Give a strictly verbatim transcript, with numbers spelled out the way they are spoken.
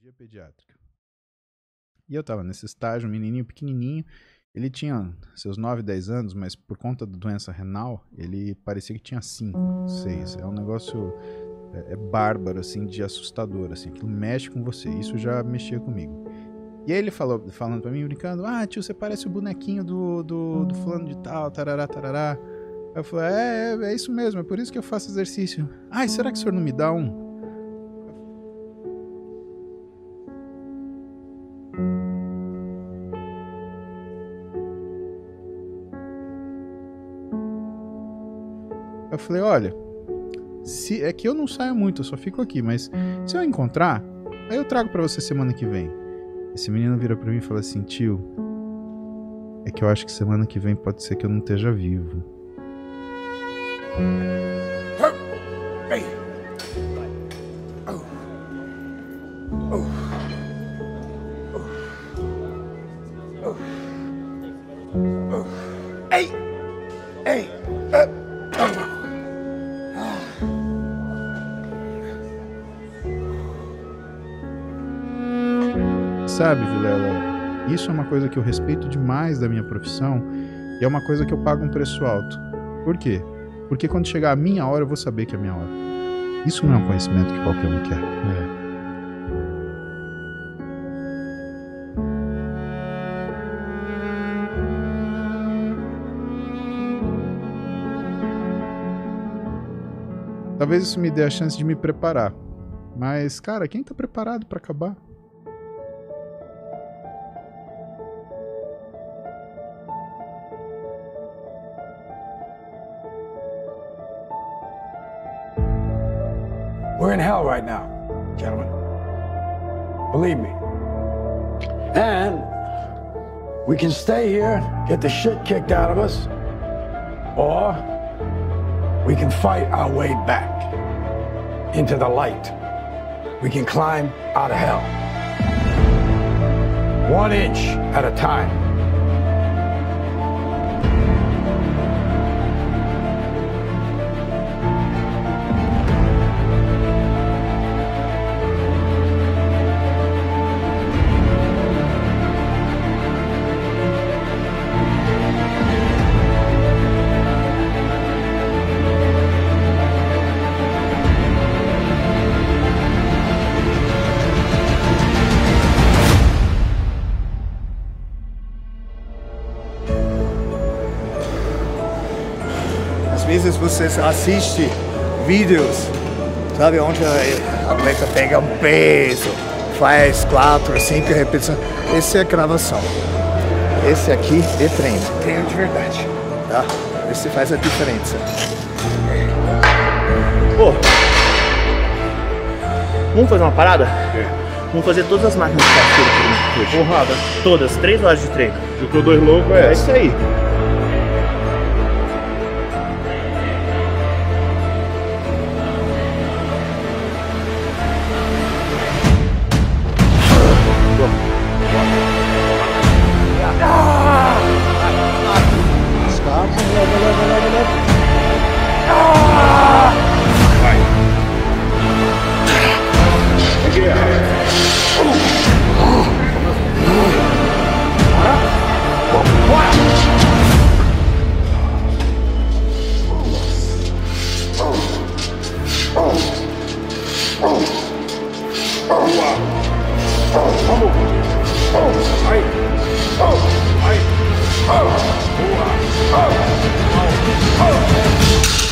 Neurologia pediátrica. E eu tava nesse estágio, um menininho pequenininho, ele tinha seus nove, dez anos, mas por conta da doença renal, ele parecia que tinha cinco, seis. É um negócio é, é bárbaro, assim, de assustador, assim, aquilo mexe com você, isso já mexia comigo. E aí ele falou, falando pra mim, brincando, ah, tio, você parece o bonequinho do, do, do fulano de tal, tarará, tarará. Eu falei, é, é, é isso mesmo, é por isso que eu faço exercício. Ai, será que o senhor não me dá um? Eu falei, olha, se, é que eu não saio muito, eu só fico aqui, mas se eu encontrar, aí eu trago pra você semana que vem. Esse menino vira pra mim e fala assim, tio, é que eu acho que semana que vem pode ser que eu não esteja vivo. Hey. Oh. Oh. Oh. Oh. Hey. Hey. Uh. Oh. Sabe, Vilela, isso é uma coisa que eu respeito demais da minha profissão e é uma coisa que eu pago um preço alto. Por quê? Porque quando chegar a minha hora, eu vou saber que é a minha hora. Isso não é um conhecimento que qualquer um quer. É. Talvez isso me dê a chance de me preparar. Mas, cara, quem tá preparado pra acabar? We're in hell right now, gentlemen. Believe me. And we can stay here, get the shit kicked out of us, or we can fight our way back into the light. We can climb out of hell. One inch at a time. Às vezes você assiste vídeos, sabe, onde a atleta pega um peso, faz quatro, cinco repetições. Esse é a gravação. Esse aqui é treino. Treino de verdade. Tá? Esse faz a diferença. Pô, vamos fazer uma parada? É. Vamos fazer todas as máquinas de parceiro hoje. Porrada. Todas, três horas de treino. O que eu dou louco é, é isso aí. Oh!